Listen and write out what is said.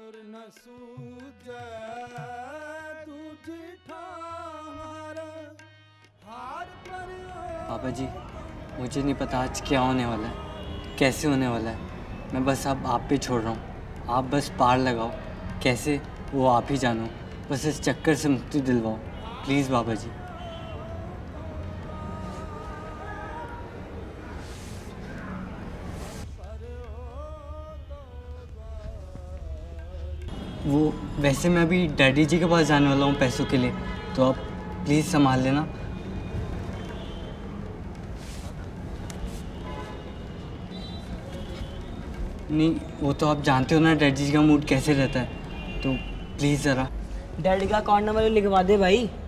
पापा जी, मुझे नहीं पता आज क्या होने वाला है, कैसे होने वाला है। मैं बस अब आप पे छोड़ रहा हूँ। आप बस पार लगाओ, कैसे वो आप ही जानो। बस इस चक्कर से मुक्ति दिलवाओ प्लीज़ बाबा जी। वो वैसे मैं अभी डैडी जी के पास जाने वाला हूँ पैसों के लिए, तो आप प्लीज़ संभाल लेना। नहीं, वो तो आप जानते हो ना डैडी जी का मूड कैसे रहता है, तो प्लीज़ ज़रा। डैडी का अकाउंट नंबर लिखवा दे भाई।